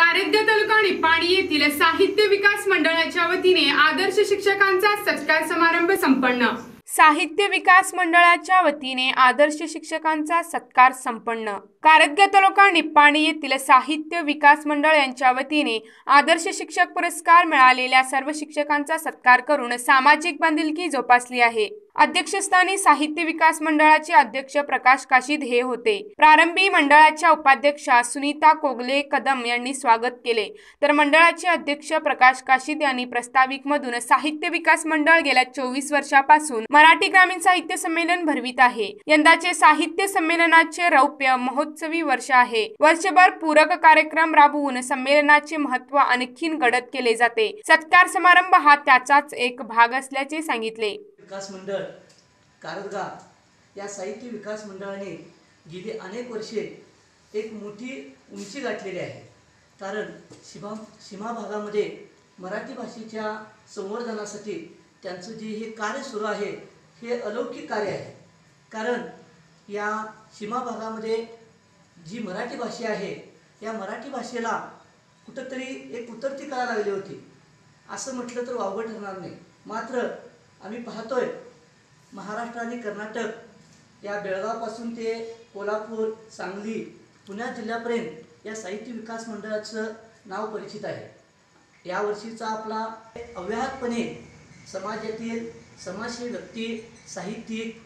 कारंजा तालुका निपाणी येथील साहित्य विकास मंडळाच्या वतीने आदर्श शिक्षकांचा सत्कार समारंभ संपन्न। साहित्य विकास मंडळाच्या वतीने आदर्श शिक्षकांचा सत्कार संपन्न। कारंजा तालुका निपाणी येथील साहित्य विकास मंडळ यांच्या वतीने आदर्श शिक्षक पुरस्कार मिळालेल्या सर्व शिक्षकांचा सत्कार करून सामाजिक बांधिलकी जोपासली आहे। अध्यक्षस्थानी साहित्य विकास मंडळाचे अध्यक्ष प्रकाश काशीद हे होते। प्रारंभी मंडळाच्या उपाध्यक्षा सुनीता कोगले कदम यांनी स्वागत केले, तर मंडळाचे अध्यक्ष प्रकाश काशीद यांनी प्रास्ताविक मधून साहित्य विकास मंडळ गेल्या 24 वर्षापासून मराठी ग्रामीण साहित्य संमेलन भरवित आहे। यंदाचे साहित्य संमेलनाचे रौप्य महोत्सवी वर्ष आहे। वर्षभर पूरक कार्यक्रम राबवून संमेलनाचे महत्त्व आणखीन गडद केले जाते। सत्कार समारंभ हा त्याचाच एक भाग असल्याचे सांगितले। विकास मंडळ कारंजा या साहित्य विकास मंडळाने गेली अनेक वर्षे एक मोठी उंची गाठलेली आहे। कारण सीमा भागामध्ये मराठी भाषेच्या संवर्धनासाठी त्यांचं जे हे कार्य सुरू आहे हे अलौकिक कार्य आहे। कारण या सीमा भागामध्ये जी मराठी भाषा आहे या मराठी भाषेला कुठंतरी एक उतरती करायला लागली होती असं म्हटलं तर वावगं ठरणार नाही। मात्र आम्ही पाहतोय महाराष्ट्र आणि कर्नाटक या बेळगावपासून ते कोल्हापूर, सांगली, पुणे जिल्ह्यापर्यंत या साहित्य विकास मंडळाचं नाव परिचित आहे। या वर्षीचा आपला अव्याहतपणे समाजातील समाजसेवी व्यक्ती, साहित्यिक,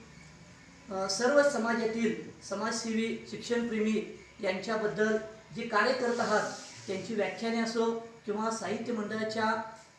सर्व समाजातील समाजसेवी, शिक्षणप्रेमी यांच्याबद्दल जे कार्य करत आहात त्यांची व्याख्याने असो किंवा साहित्य मंडळाच्या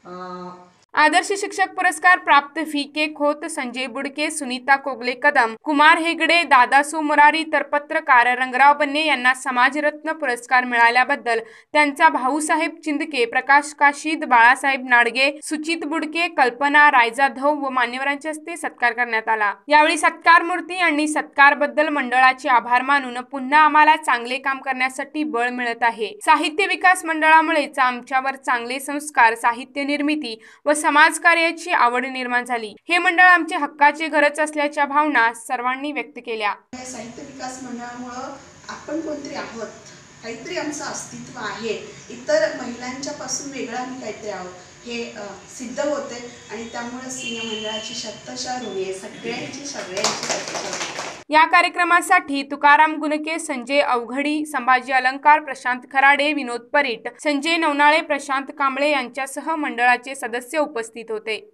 आदर्श शिक्षक पुरस्कार प्राप्त VK खोत, संजय बुडके, सुनीता कोगले कदम, कुमार हेगडे, दादासू मुरारी तर पत्रकार रंगराव बन्ने यांना समाजरत्न पुरस्कार मिळाल्याबद्दल त्यांचा भाऊसाहेब चिंदके, प्रकाश काशीद, बाळासाहेब नाडगे, सुचित बुडके, कल्पना रायजाधव व मान्यवरांच्या हस्ते सत्कार करण्यात आला। यावेळी सत्कारमूर्ती यांनी सत्कारबद्दल मंडळाचे आभार मानून पुन्हा आम्हाला चांगले काम करण्यासाठी बळ मिळत आहे। साहित्य विकास मंडळामुळेच आमच्यावर चांगले संस्कार, साहित्य निर्मिती व समाजकार्याची आवड निर्माण झाली। हे मंडळ आमचे हक्काचे घरच असल्याच्या भावना सर्वांनी व्यक्त केल्या। साहित्य विकास मंडळामुळे आपण कोणतरी आहोत, काहीतरी आमचं अस्तित्व आहे, इतर महिलांच्या पासून वेगळं आम्ही काहीतरी आहोत हे सिद्ध होते आणि त्यामुळेच या मंडळाची शतशः ऋणी आहे। सगळ्यांची या कार्यक्रमासाठी तुकाराम गुनके, संजय अवघडी, संभाजी अलंकार, प्रशांत खराडे, विनोद परीट, संजय नवनाळे, प्रशांत कांबळे यांच्यासह मंडळाचे सदस्य उपस्थित होते।